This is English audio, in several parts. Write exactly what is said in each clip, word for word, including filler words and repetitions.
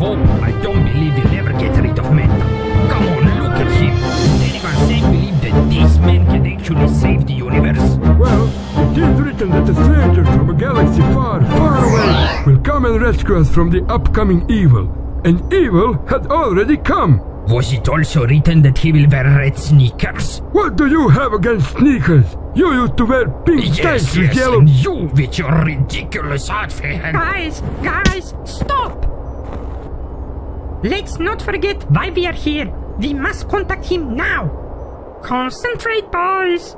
Nope, I don't believe he'll ever get rid of Mental. Come on, look at him. Anyone say believe that this man can actually save the universe? Well, it is written that a stranger from a galaxy far, far away will come and rescue us from the upcoming evil. And evil had already come. Was it also written that he will wear red sneakers? What do you have against sneakers? You used to wear pink Yes, tights yes, with yellow... and you with your ridiculous outfit. Guys, guys, stop! Let's not forget why we are here. We must contact him now. Concentrate, boys.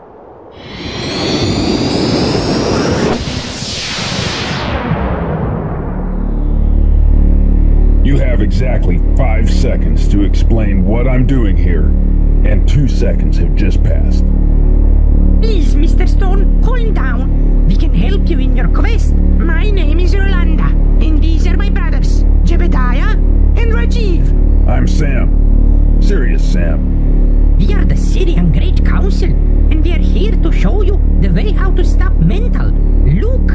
You have exactly five seconds to explain what I'm doing here, and two seconds have just passed. Please, Mister Stone, calm down. We can help you in your quest. My name is Rolanda, and these are my brothers, Jebediah and Rajiv. I'm Sam. Serious Sam. We are the Syrian Great Council, and we are here to show you the way how to stop Mental. Look.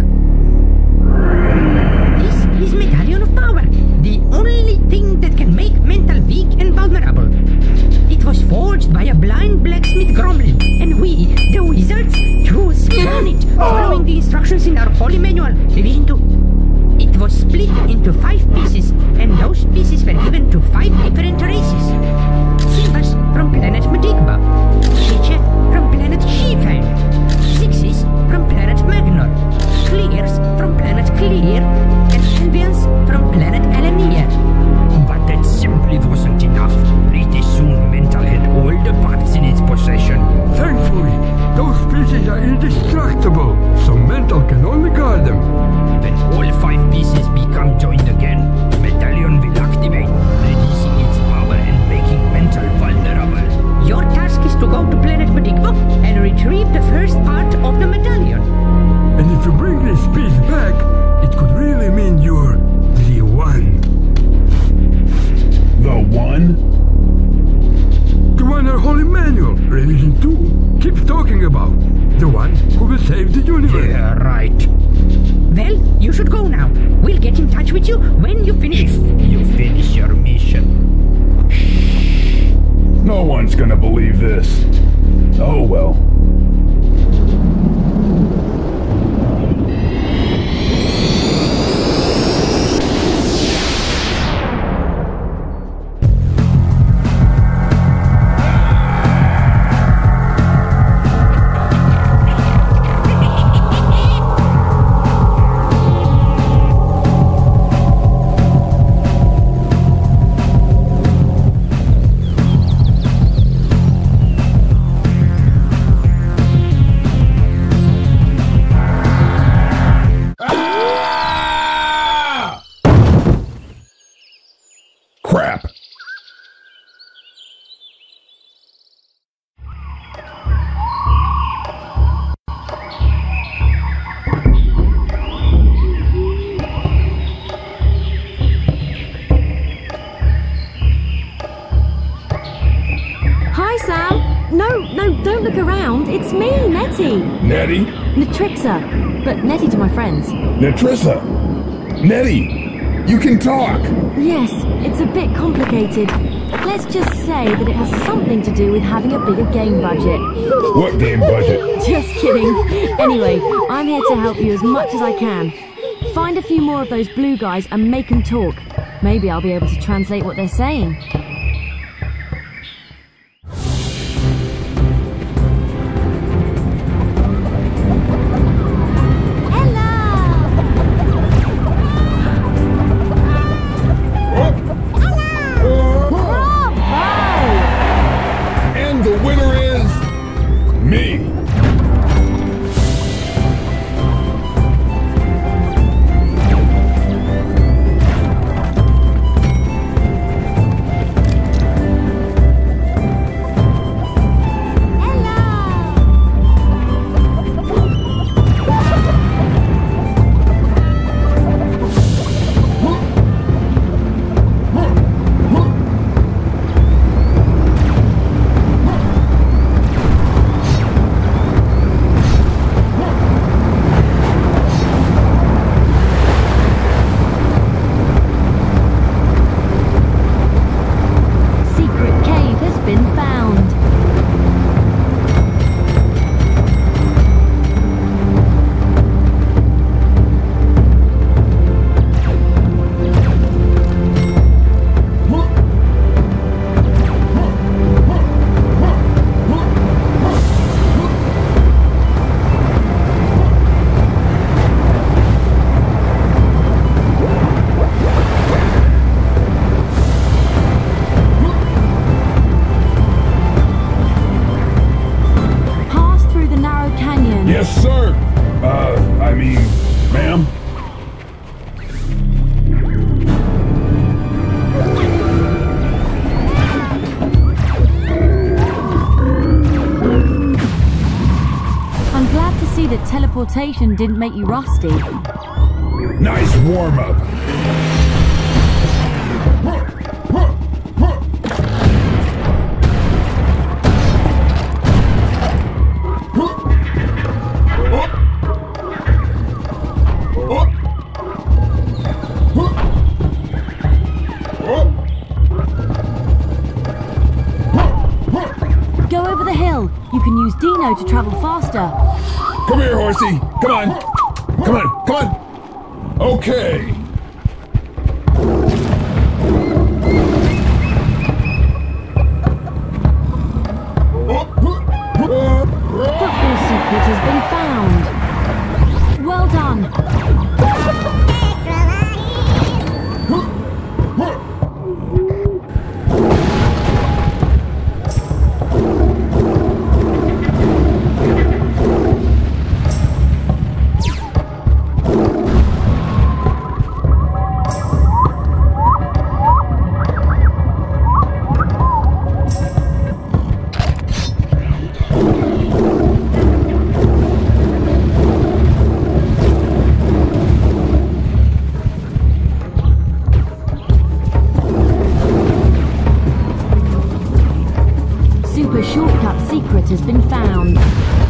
This is Medallion of Power, the only thing that can make Mental weak and vulnerable. It was forged by a blind blacksmith gremlin, and we, the wizards, chose to learn it, following the instructions in our holy manual, Revision two. It was split into five pieces, and those pieces were given to five different races. Silvers from planet Medigba, Chiche from planet Shefang, Zixis from planet Magnor, Clears from planet Clear, and Elvians from planet Elenier. But that simply wasn't enough. Pretty soon Mental had all the parts in its possession. Thankfully, those pieces are indestructible, so Mental can only guard them. When all five pieces become joined again, the medallion will activate, releasing its power and making Mental vulnerable. Your task is to go to planet Medigba and retrieve the first part of the medallion. And if you bring this piece back, it could really mean you're the one. The one? The one our holy manual, Revision two, keeps talking about. The one who will save the universe. Yeah, right. Well, you should go now. We'll get in touch with you when you finish. If you finish your mission. No one's gonna believe this. Oh well. Crap! Hi, Sam. No, no, don't look around. It's me, Nettie. Nettie? Natrixa, but Nettie to my friends. Natrissa? Nettie! You can talk! Yes, it's a bit complicated. Let's just say that it has something to do with having a bigger game budget. What game budget? Just kidding. Anyway, I'm here to help you as much as I can. Find a few more of those blue guys and make them talk. Maybe I'll be able to translate what they're saying. Yes, sir. Uh, I mean, ma'am. I'm glad to see that teleportation didn't make you rusty. Nice warm-up. Go over the hill. You can use Dino to travel faster. Come here, horsey. Come on. Come on. Come on. Okay. Football secret has been found. Well done. Super shortcut secret has been found.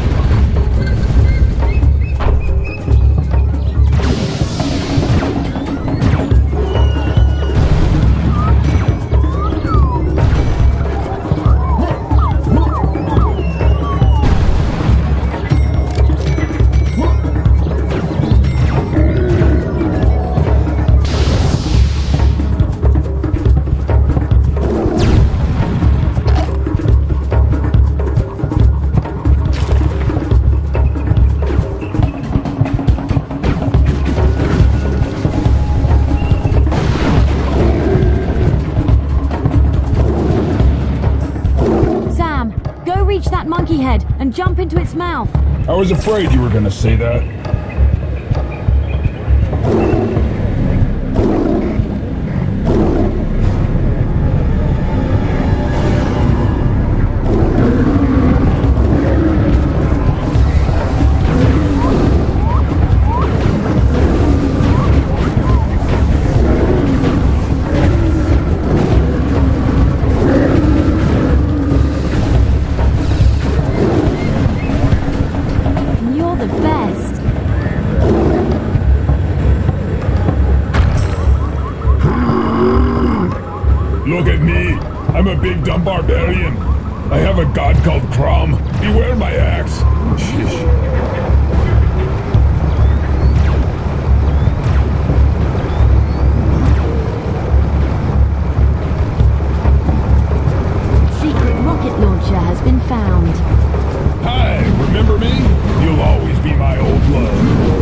Reach that monkey head and jump into its mouth. I was afraid you were gonna say that. Look at me. I'm a big dumb barbarian. I have a god called Crom. Beware my axe. Shish. Secret rocket launcher has been found. Hi, remember me? You'll always be my old love.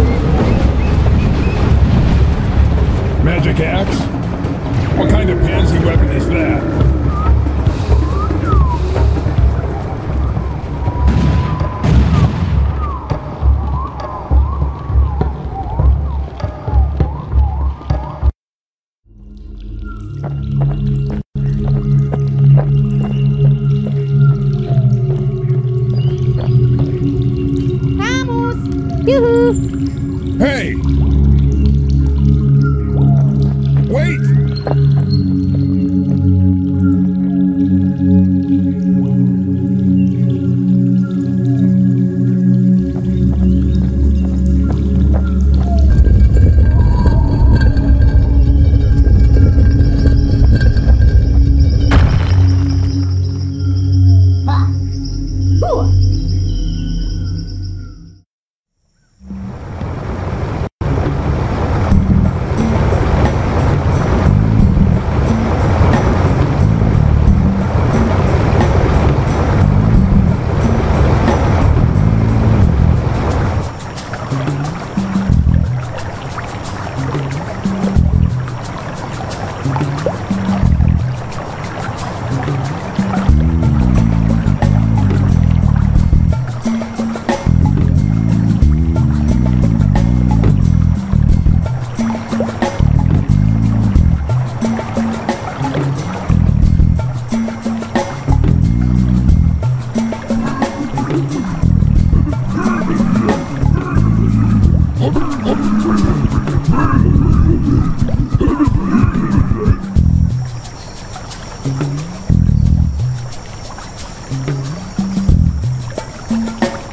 Magic axe? What kind of pansy weapon is that? Vamos! Yoo-hoo! Hey! Wait!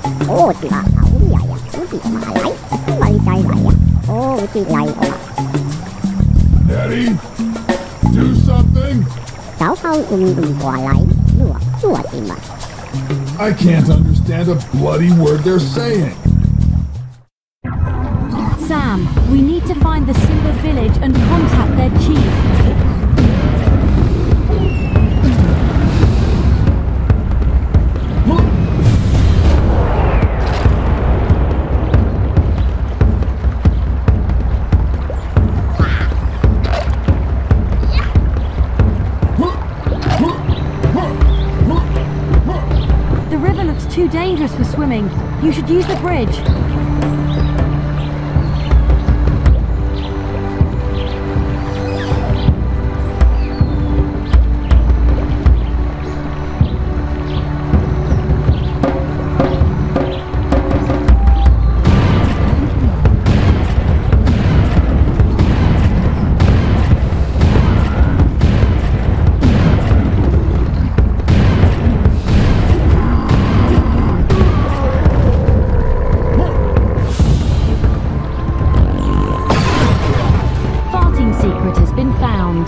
Ô chị bà thảo như vậy à, ô chị mà lấy, mà đi chơi vậy à, ô chị lấy ô. Daddy, do something. Cháu không đừng đừng quả lấy, lùa, lùa chị mà. I can't understand a bloody word they're saying. Sam, we need to find the Simba village and contact their chief. The river looks too dangerous for swimming. You should use the bridge. Secret has been found.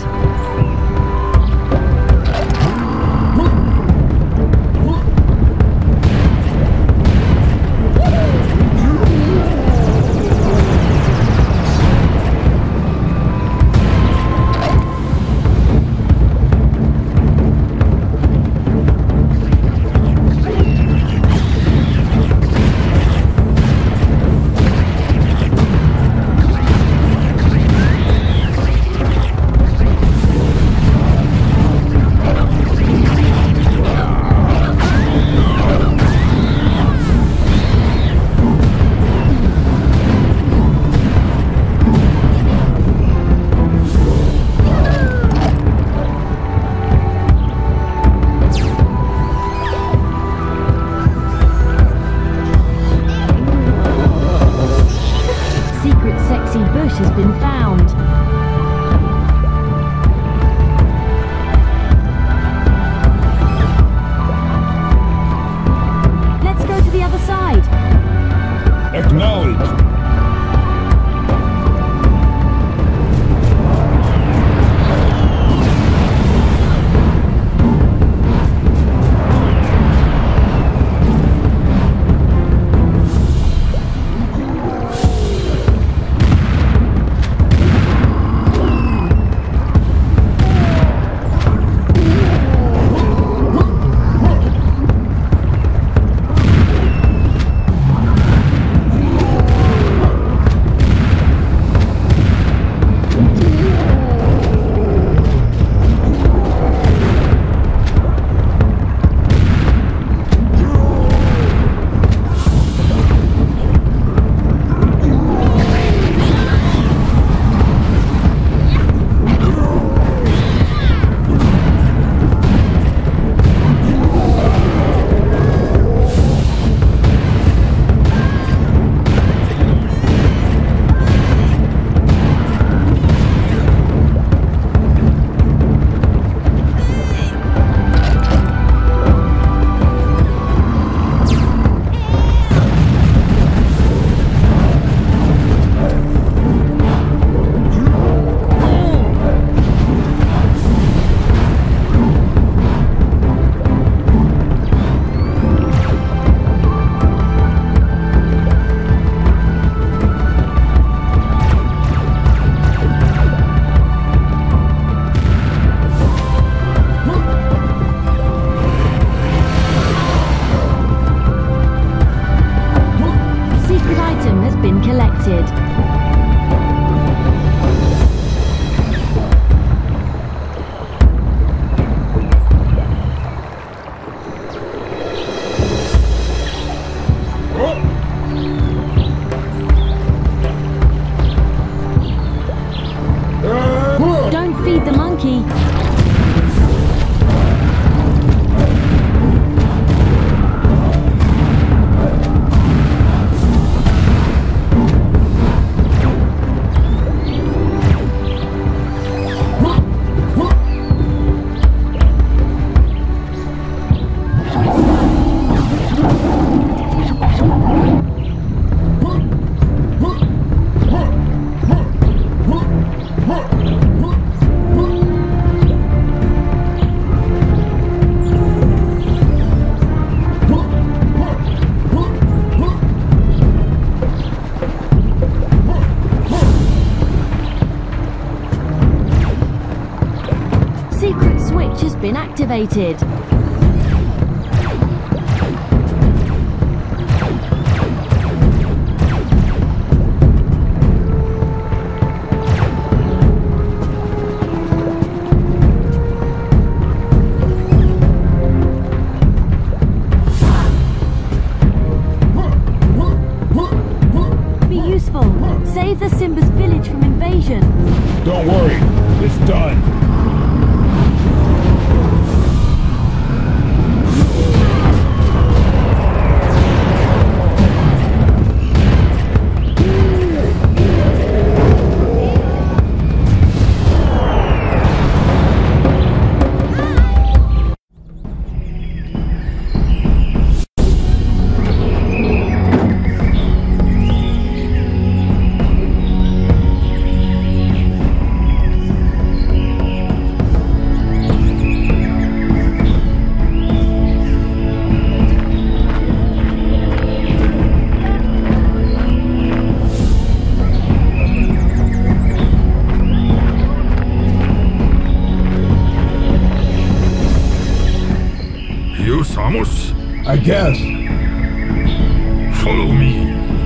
Has been found. Let's go to the other side. Acknowledged. Feed the monkey. been activated. Be useful. Save the Simba's village from invasion. Don't worry, it's done. You, Samus? I guess. Follow me.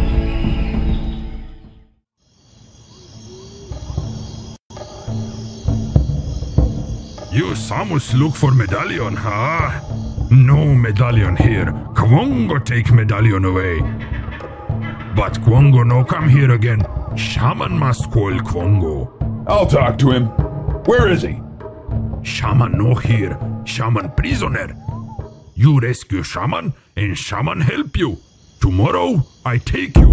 You, Samus, look for medallion, huh? No medallion here. Kwongo take medallion away. But Kwongo no come here again. Shaman must call Kwongo. I'll talk to him. Where is he? Shaman no here. Shaman prisoner. You rescue Shaman, and Shaman help you. Tomorrow, I take you.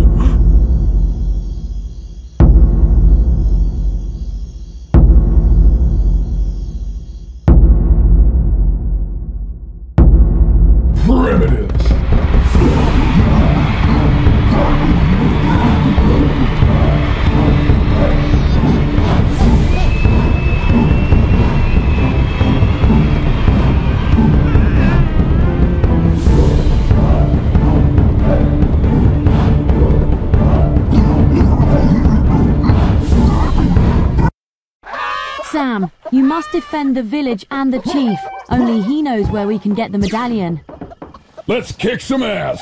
Primitives. Sam, you must defend the village and the chief. Only he knows where we can get the medallion. Let's kick some ass.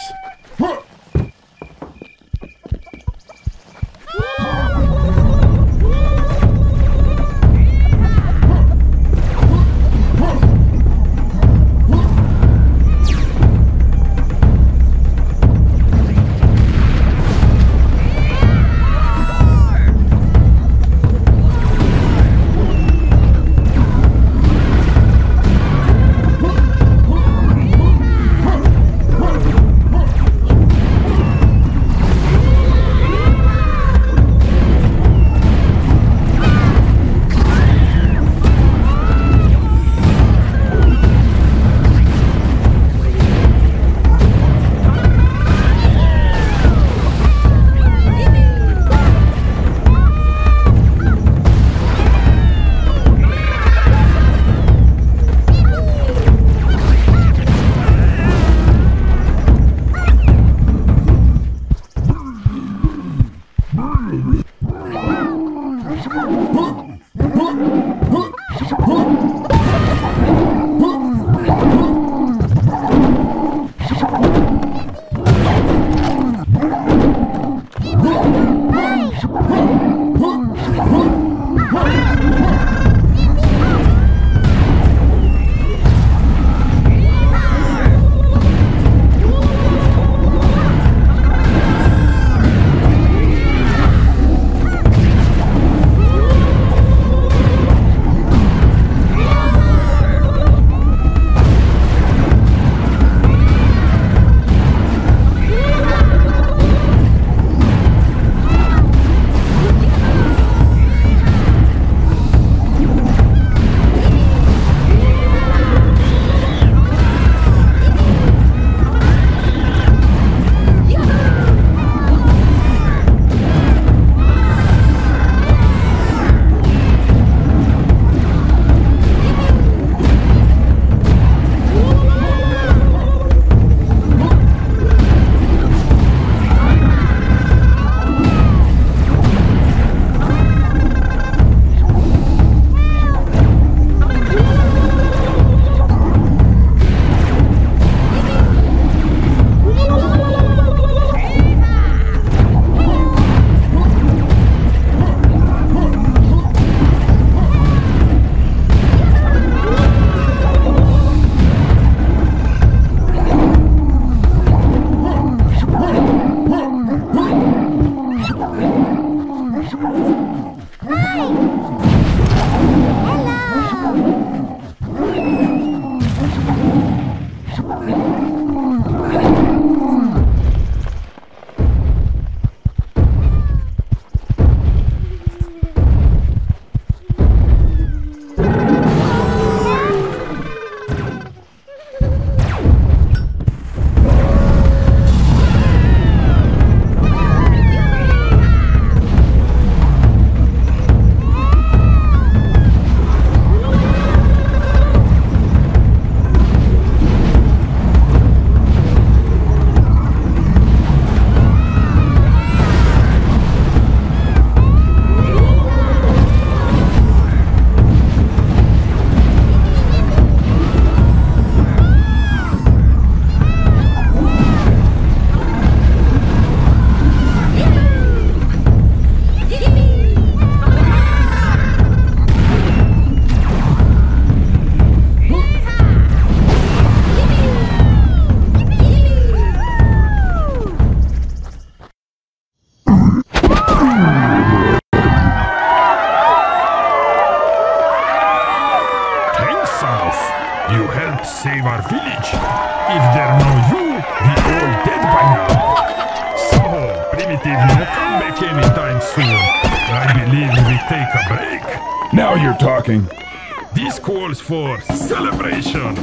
believe no come back anytime soon. I believe we take a break. Now you're talking. This calls for celebration.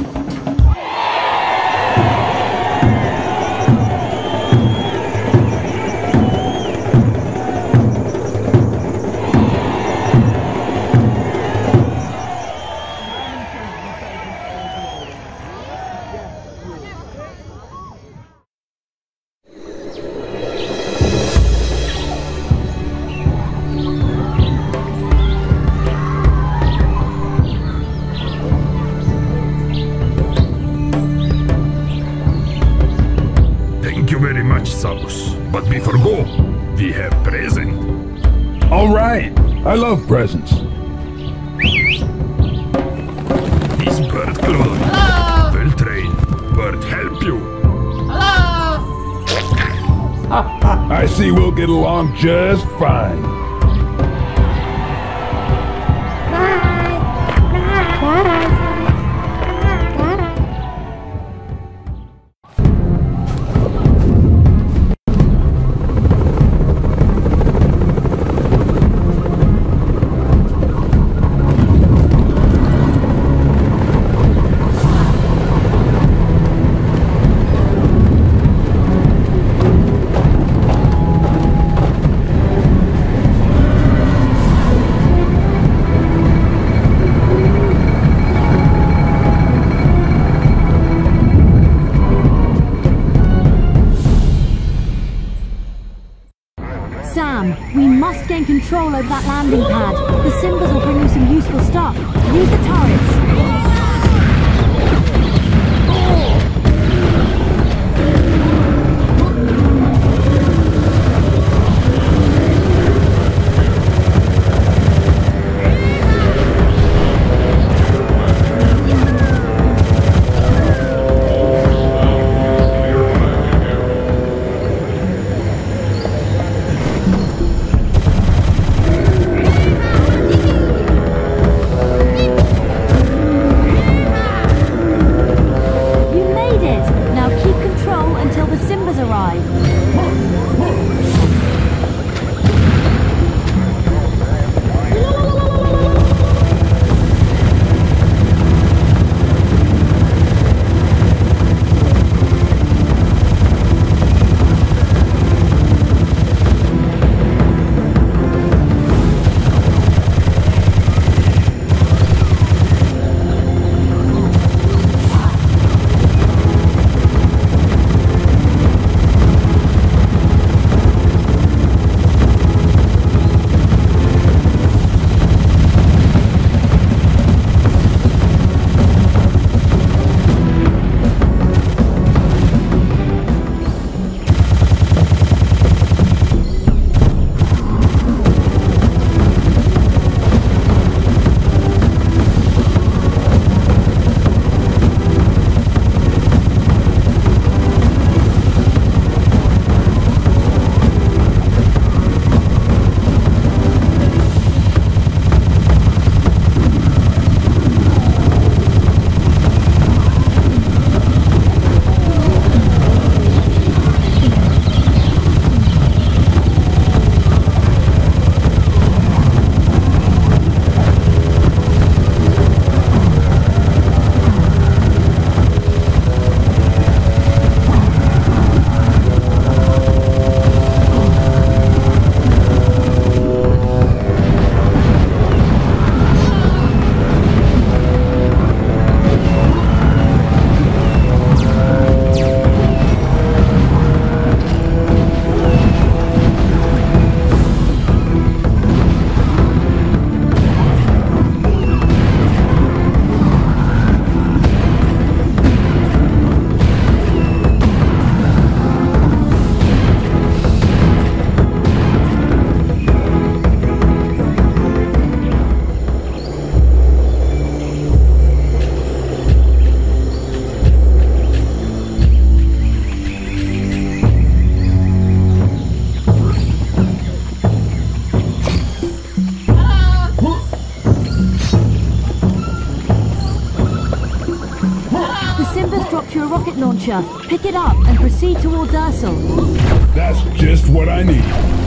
But before go, we have present. All right. I love presents. This bird clone. Hello. Well trained. Bird help you. Hello. I see we'll get along just fine. Sam, we must gain control over that landing pad. The Simbas will bring you some useful stuff. Use the turrets. Pick it up and proceed towards Ursel. That's just what I need.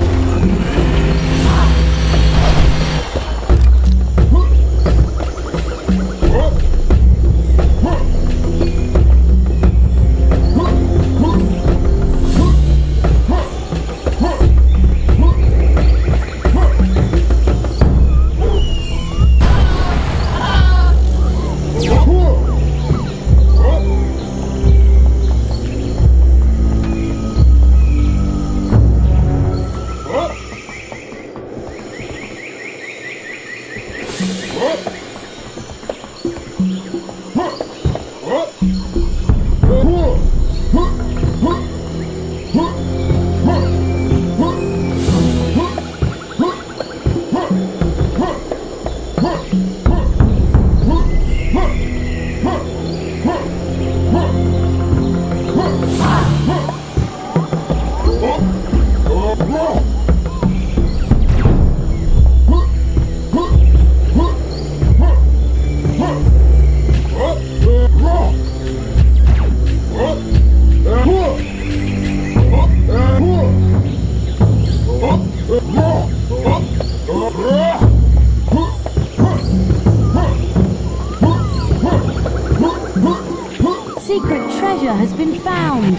Secret treasure has been found.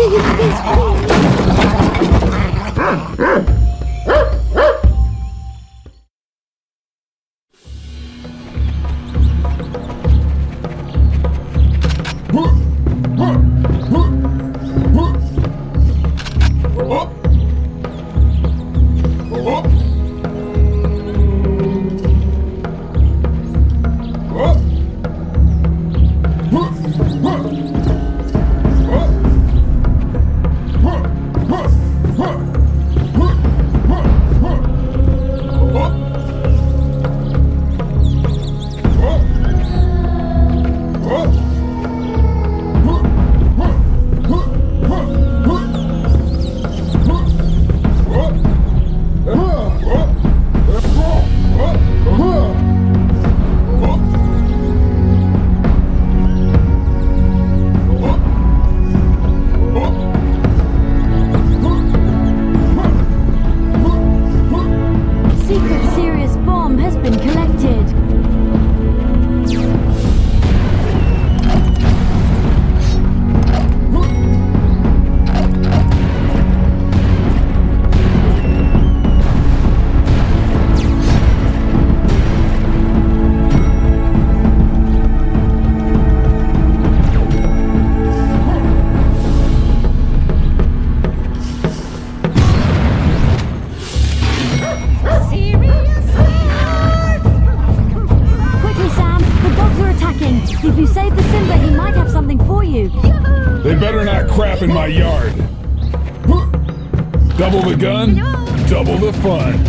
They better not crap in my yard. Double the gun, double the fun.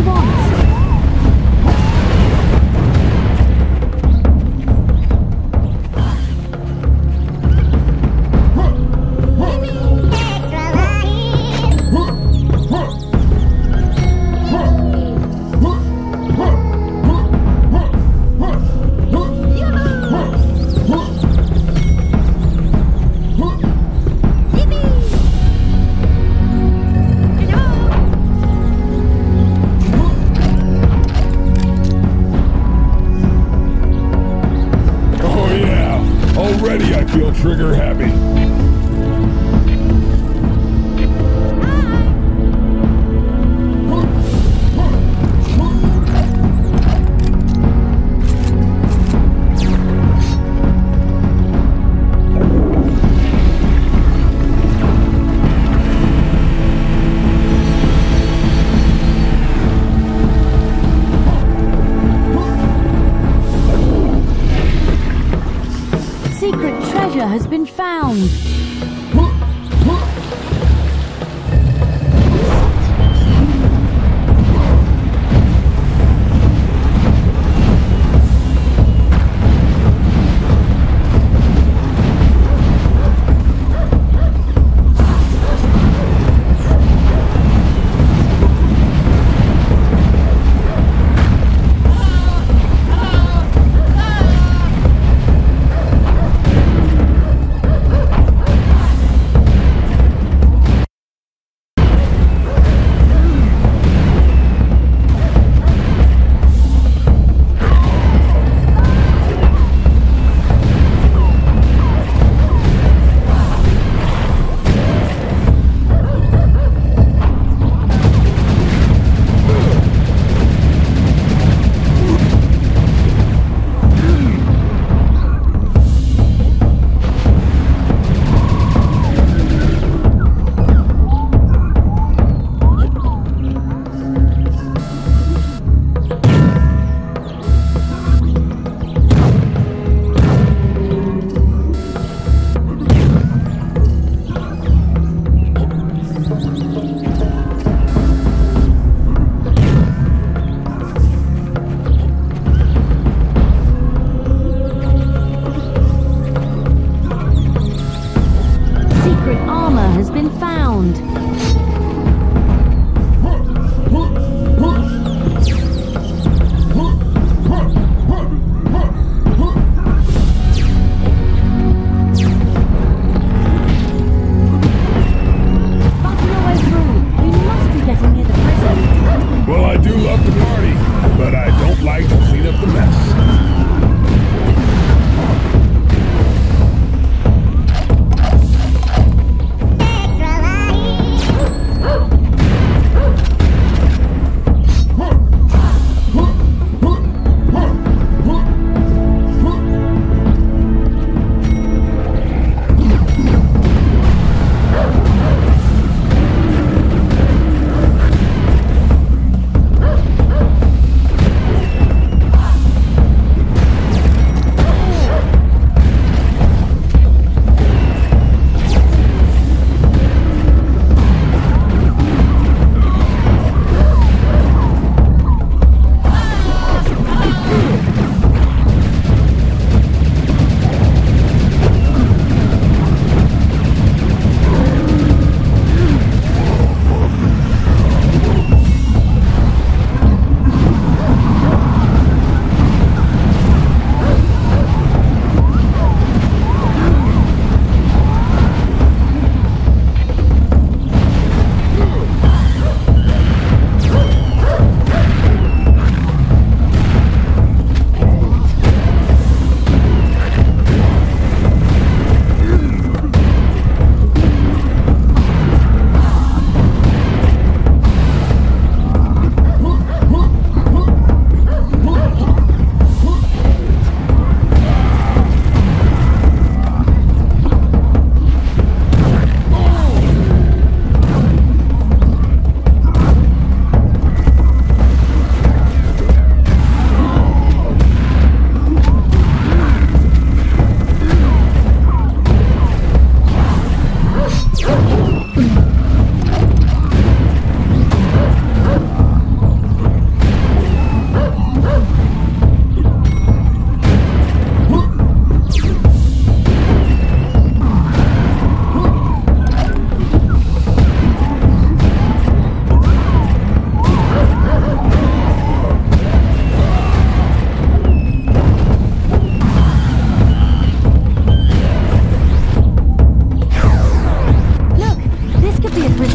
she wants. Already I feel trigger happy. Secret treasure has been found.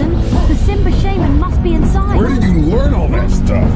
Captain. The Simba Shaman must be inside. Where did you learn all that stuff?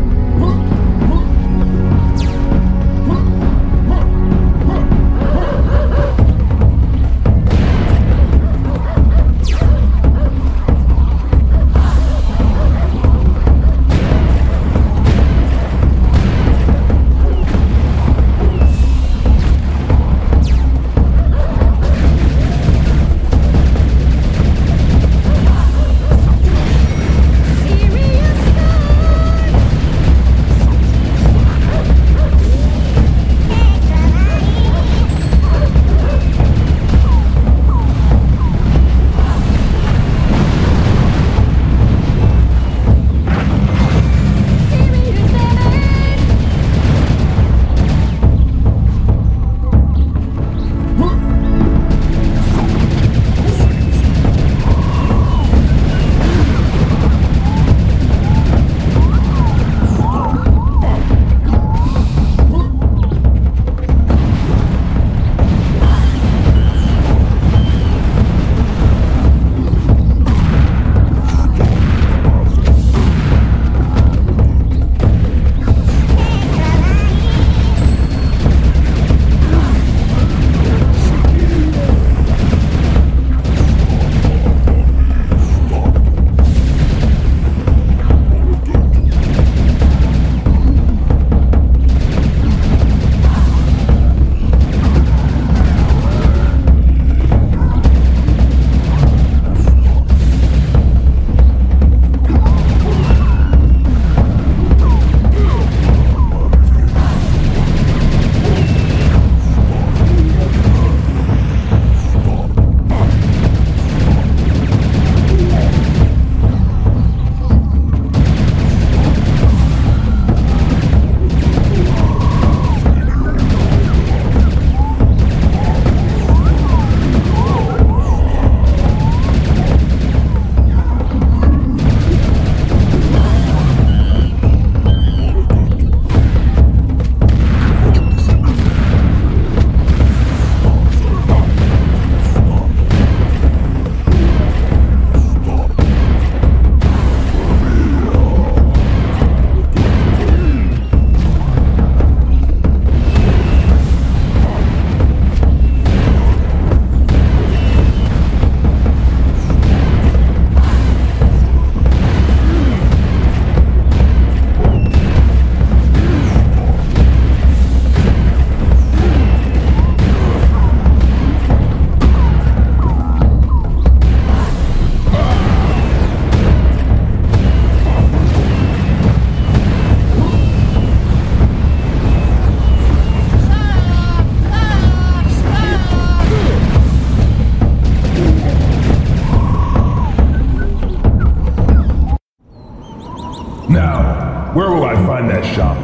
Now, where will I find that shop?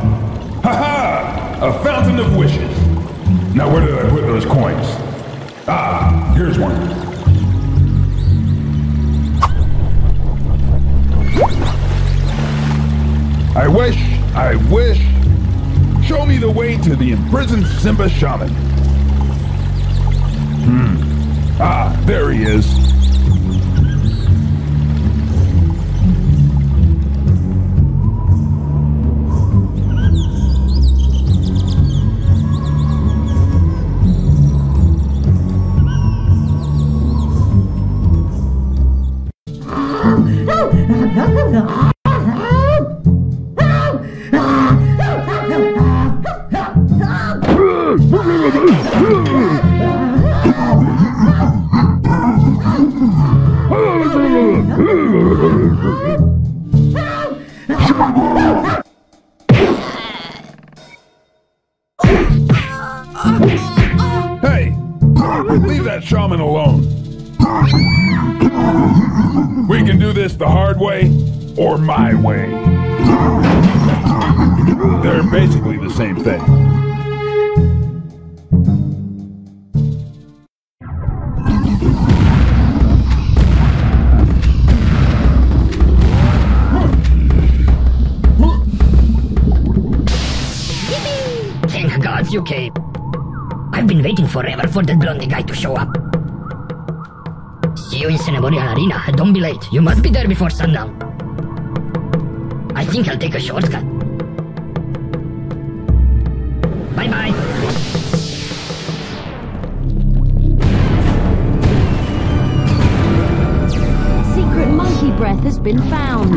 Ha-ha! A fountain of wishes! Now where did I put those coins? Ah, here's one. I wish, I wish. Show me the way to the imprisoned Simba Shaman. Hmm. Ah, there he is. Hey! Leave that shaman alone. We can do this the hard way or my way. They're basically the same thing. Thank God you came. I've been waiting forever for that blondie guy to show up. See you in Ceremonial Arena. Don't be late. You must be there before sundown. I think I'll take a shortcut. Bye-bye. Secret monkey breath has been found.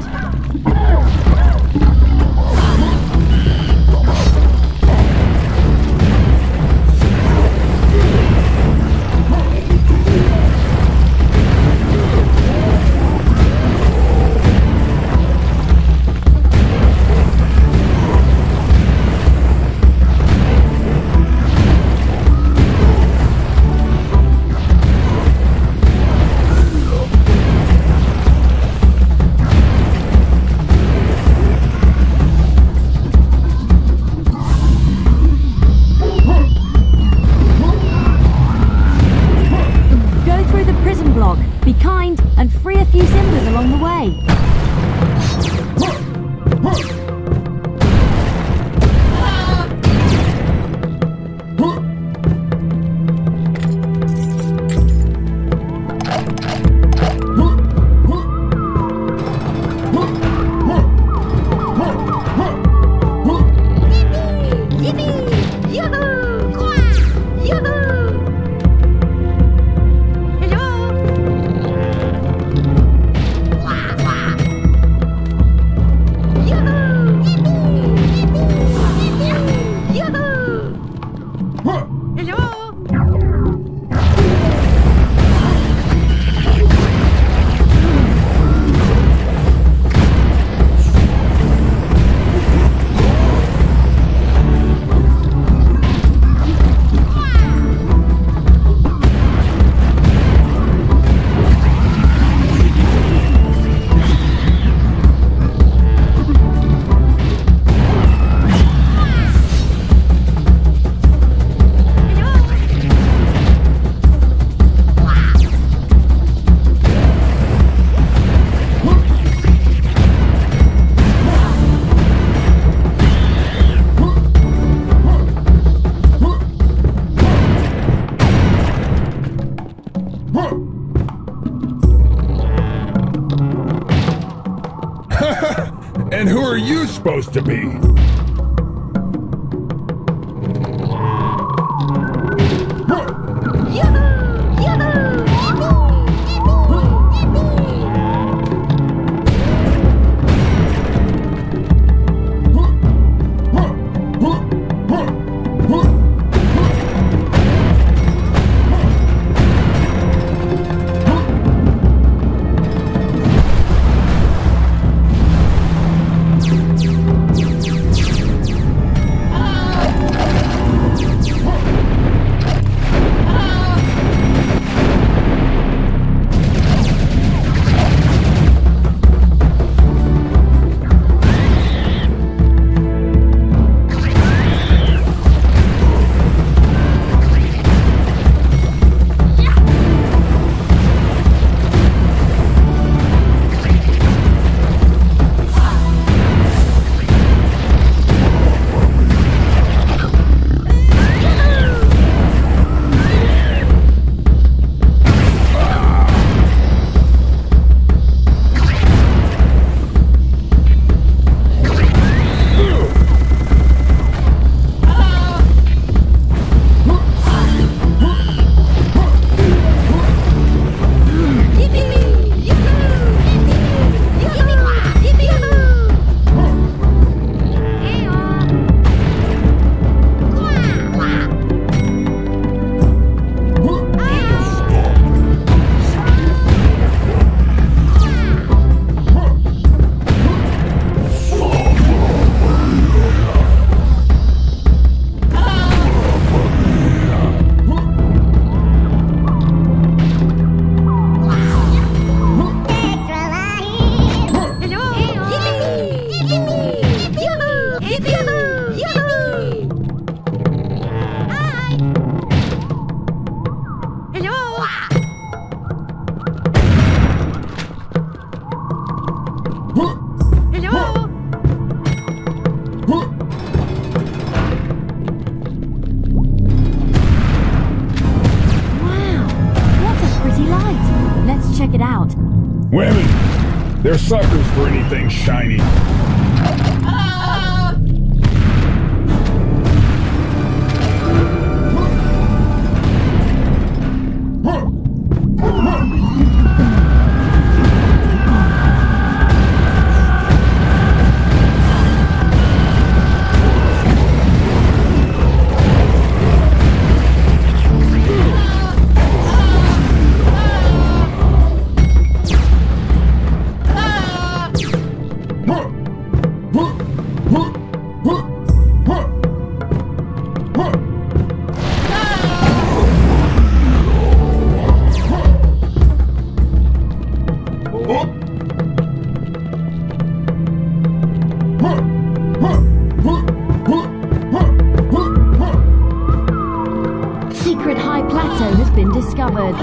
Be kind and free a few Simbas along the way. And who are you supposed to be? They're suckers for anything shiny. Secret high plateau has been discovered.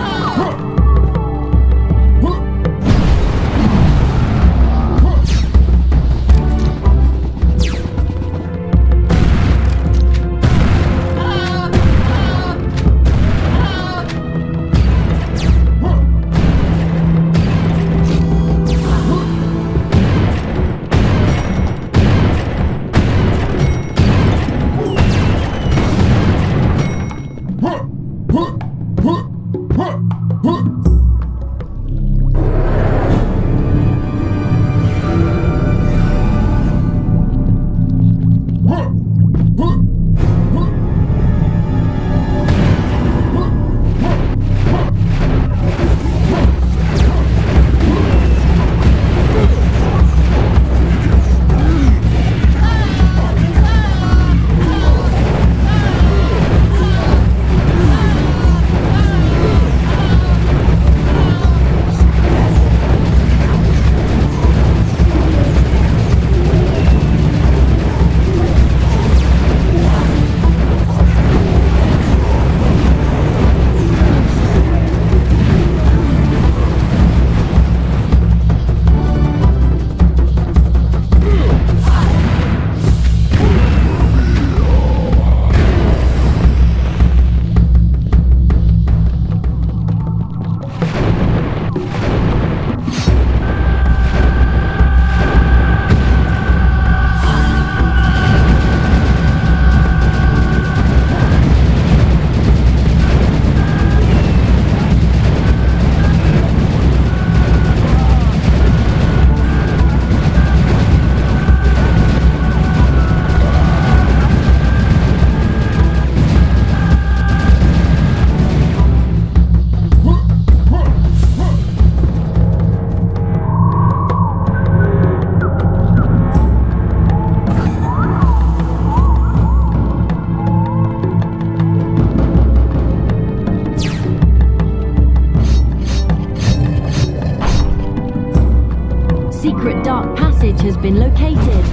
Secret dark passage has been located.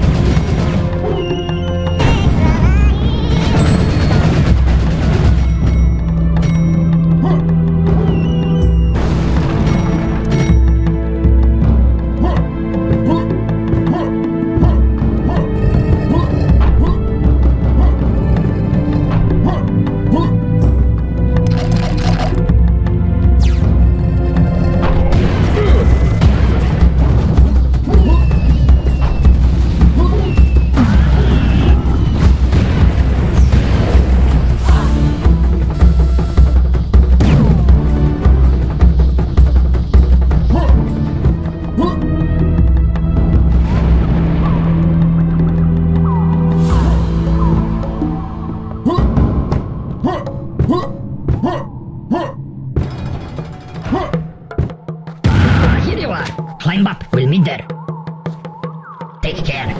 Here you are. Climb up. We'll meet there. Take care.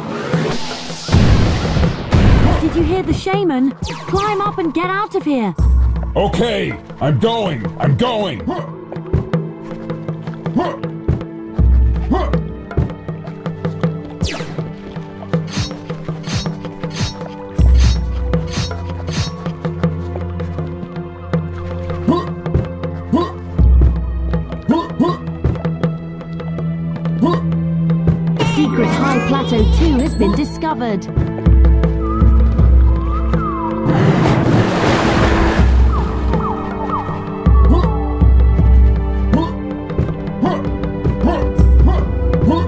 Did you hear the shaman? Climb up and get out of here. Okay, I'm going. I'm going. Secret High Plateau two has been discovered. Huh?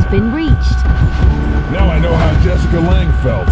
been reached. Now I know how Jessica Lange felt.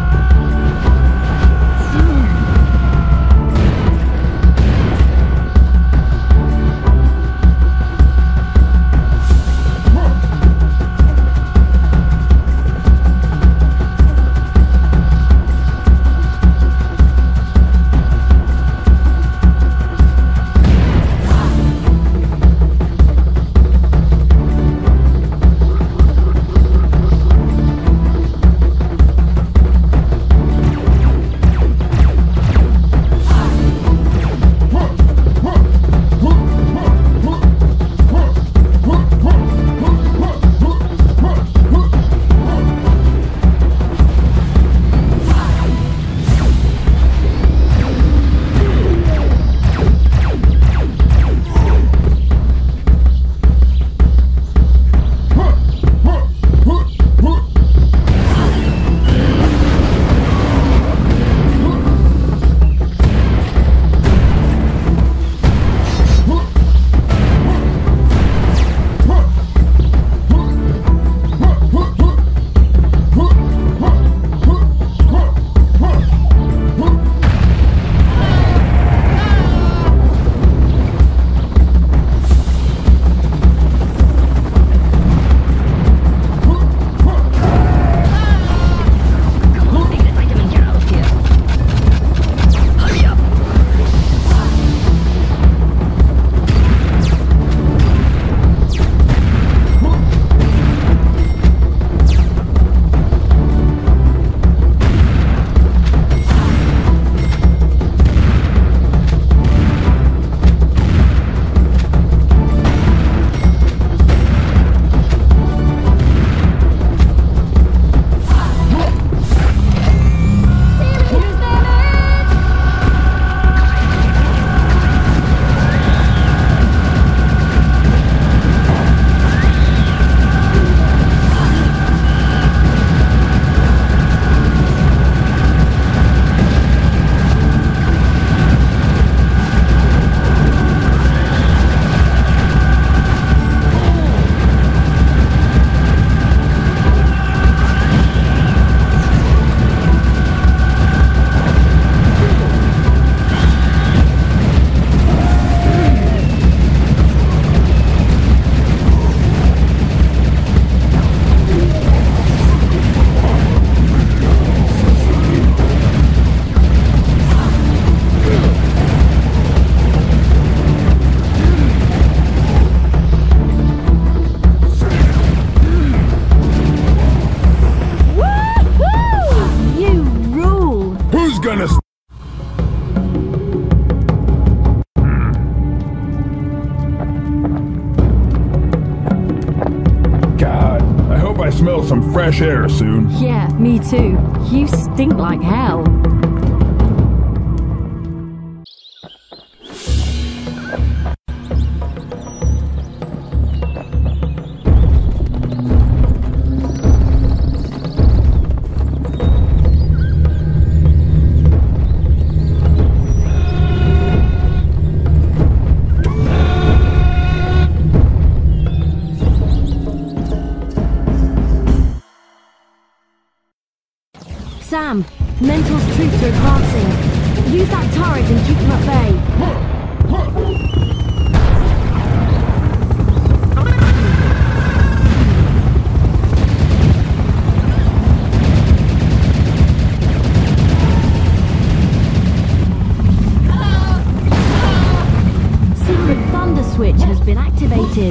Smell some fresh air soon. Yeah, me too. You stink like hell. Sam, Mental's troops are advancing. Use that turret and keep them at bay. Secret thunder switch has been activated.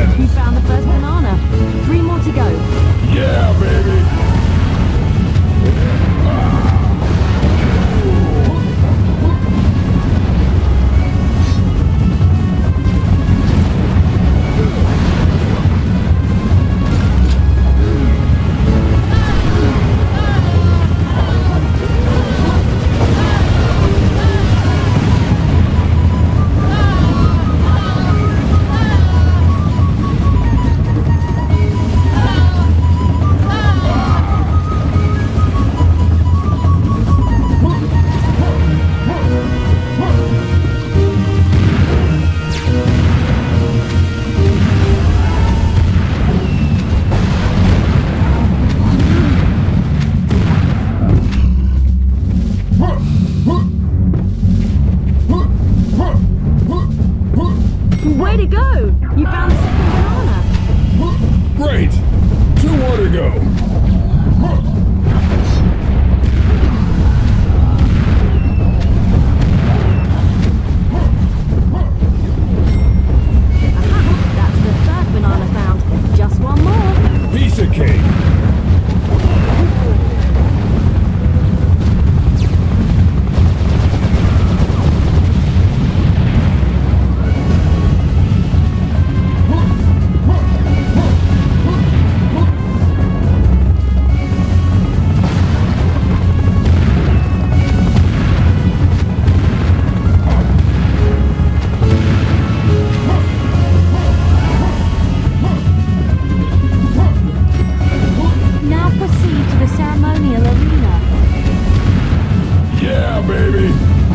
You found the first banana. Three more to go. Yeah, baby. Way to go! You found the second banana. Great! Two more to go. Aha, that's the third banana found. Just one more. Piece of cake. Now proceed to the ceremonial arena. Yeah, baby.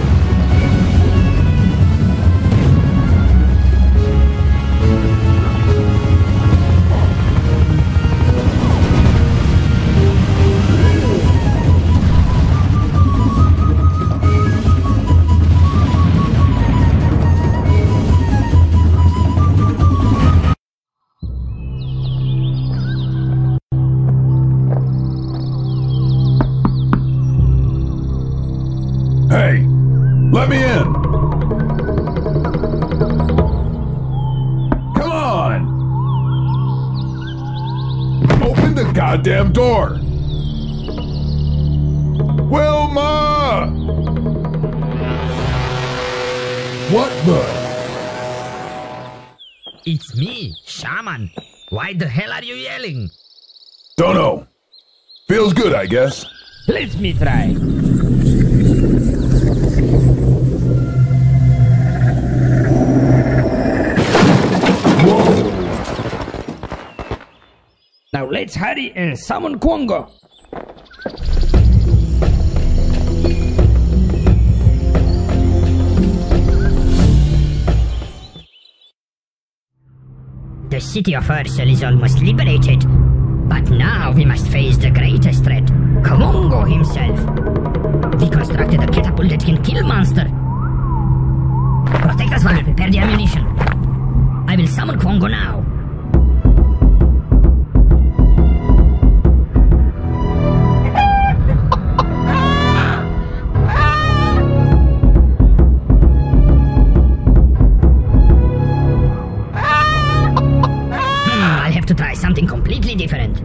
Hey, let me in. Come on. Open the goddamn door. Wilma! What the? It's me, Shaman. Why the hell are you yelling? Don't know. Feels good, I guess. Let me try. Whoa! Now let's hurry and summon Kwongo. The city of Ursel is almost liberated. But now we must face the greatest threat, Kwongo himself. We constructed a catapult that can kill monster. Protect us while we prepare the ammunition. I will summon Kwongo now. Hmm, I'll have to try something completely different.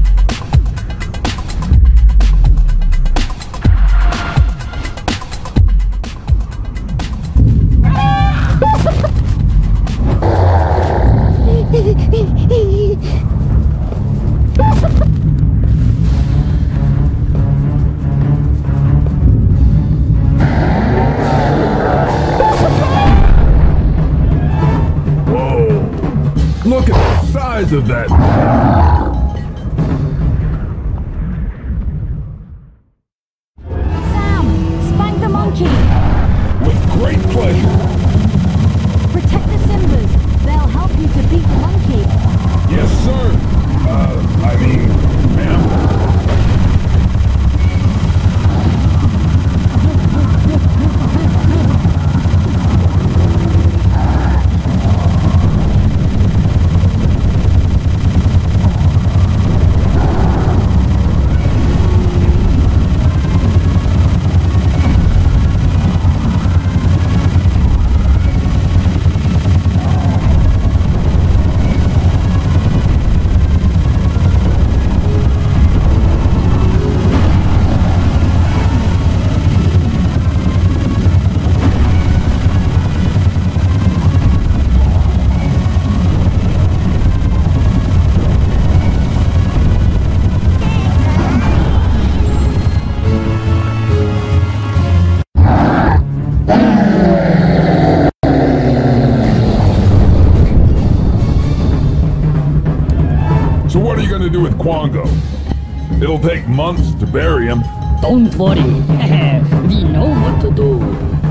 Look at the size of that. Sam, spank the monkey. With great pleasure. Protect the Simbas. They'll help you to beat the monkey. Yes, sir. Uh, I mean, ma'am. So what are you gonna do with Kwongo? It'll take months to bury him. Don't worry. We know what to do.